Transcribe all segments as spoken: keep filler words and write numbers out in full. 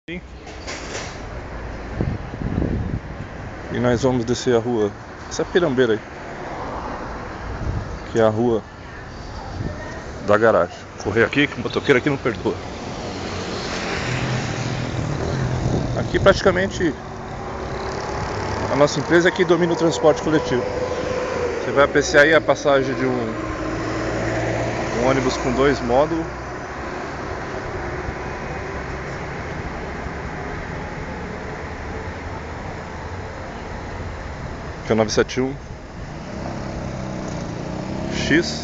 E nós vamos descer a rua, essa pirambeira aí, que é a rua da garagem. Correr aqui, que o motoqueiro aqui não perdoa. Aqui praticamente a nossa empresa aqui domina o transporte coletivo. Você vai apreciar aí a passagem de um, um ônibus com dois módulos. Que é o nove sete um X.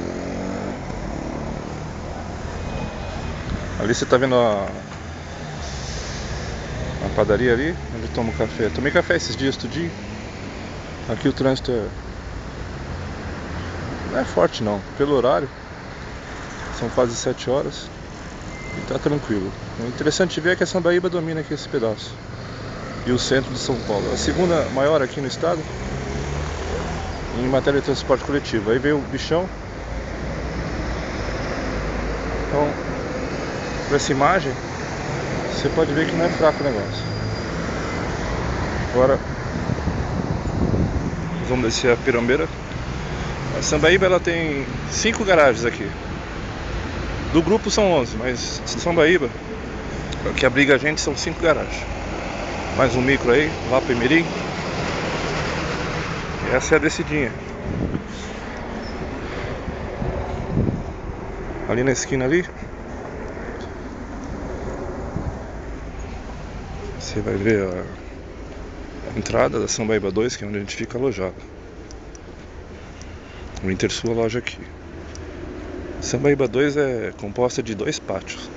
Ali você tá vendo a, a padaria ali, onde eu tomo café. Tomei café esses dias tudinho. Aqui o trânsito é, não é forte não, pelo horário. São quase sete horas e tá tranquilo. O interessante ver é que a Sambaíba domina aqui esse pedaço. E o centro de São Paulo. A segunda maior aqui no estado em matéria de transporte coletivo. Aí veio o bichão. Então, por essa imagem, você pode ver que não é fraco o negócio. Agora, vamos descer a pirambeira. A Sambaíba ela tem cinco garagens aqui. Do grupo são onze, mas Sambaíba, o que abriga a gente, são cinco garagens. Mais um micro aí, lá para Imirim. Essa é a descidinha. Ali na esquina ali, você vai ver a, a entrada da Sambaíba dois, que é onde a gente fica alojado. O Intersul, a loja aqui. Sambaíba dois é composta de dois pátios.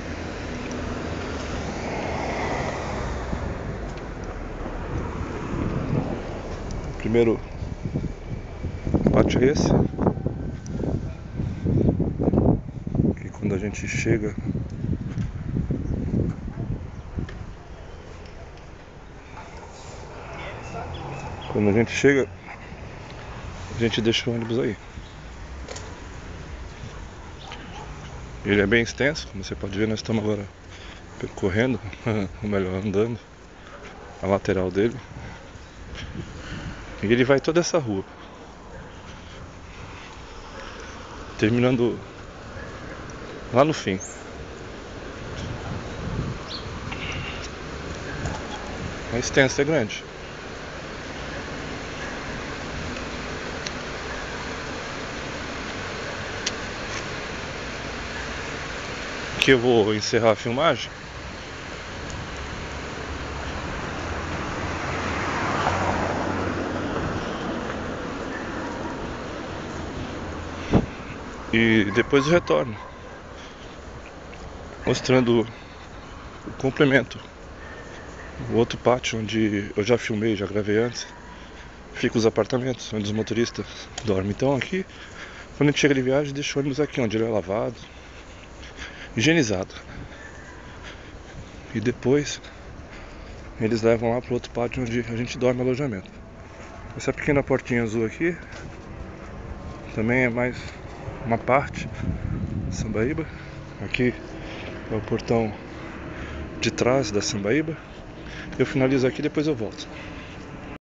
O primeiro pátio é esse. E quando a gente chega, quando a gente chega, a gente deixa o ônibus aí. Ele é bem extenso, como você pode ver, nós estamos agora percorrendo, ou melhor, andando a lateral dele. E ele vai toda essa rua, terminando lá no fim. É extenso, é grande. Aqui eu vou encerrar a filmagem. E depois eu retorno, mostrando o complemento. O outro pátio onde eu já filmei, já gravei antes, fica os apartamentos onde os motoristas dormem. Então aqui, quando a gente chega de viagem, deixa o ônibus aqui, onde ele é lavado, higienizado. E depois eles levam lá para o outro pátio onde a gente dorme no alojamento. Essa pequena portinha azul aqui também é mais uma parte da Sambaíba. Aqui é o portão de trás da Sambaíba. Eu finalizo aqui, depois eu volto.